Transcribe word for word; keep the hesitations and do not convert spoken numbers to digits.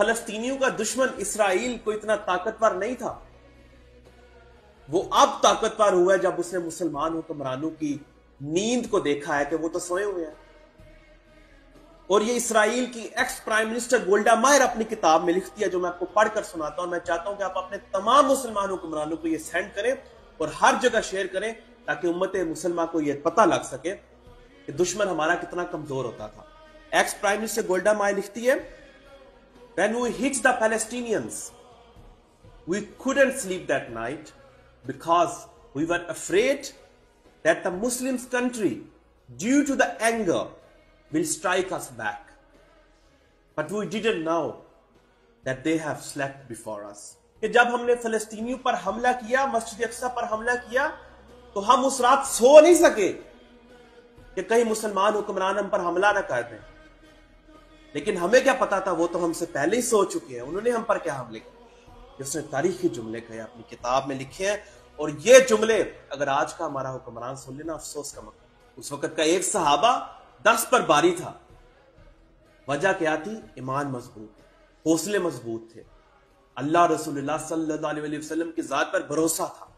फलस्तीनियों का दुश्मन इसराइल को इतना ताकतवर नहीं था। वो अब ताकतवर हुआ है जब उसने मुसलमान हुक्मरानों की नींद को देखा है कि वो तो सोए हुए हैं। और ये इसराइल की एक्स प्राइम मिनिस्टर गोल्डा मायर अपनी किताब में लिखती है, जो मैं आपको पढ़कर सुनाता हूं। मैं चाहता हूं कि आप अपने तमाम मुसलमान हुक्मरानों को ये सेंड करें और हर जगह शेयर करें, ताकि उम्मत मुसलमान को यह पता लग सके कि दुश्मन हमारा कितना कमजोर होता था। एक्स प्राइम मिनिस्टर गोल्डा मायर लिखती है, When we hit the Palestinians, we couldn't sleep that night because we were afraid that the Muslim country, due to the anger, will strike us back. But we didn't know that they have slept before us. कि जब हमने फलस्तीनियों पर हमला किया, मस्जिद अक्सा पर हमला किया, तो हम उस रात सो नहीं सके कि कहीं मुसलमान हुक्मरान हम पर हमला न कर दें। लेकिन हमें क्या पता था, वो तो हमसे पहले ही सो चुके हैं। उन्होंने हम पर क्या हमले किए। उसने तारीखी जुमले कहे, अपनी किताब में लिखे हैं। और ये जुमले अगर आज का हमारा हुक्मरान सुन लेना, अफसोस का मकसद। उस वक्त का एक सहाबा दस पर बारी था। वजह क्या थी? ईमान मजबूत, हौसले मजबूत थे, अल्लाह रसूलुल्लाह सल्लल्लाहु अलैहि वसल्लम की जात पर भरोसा था।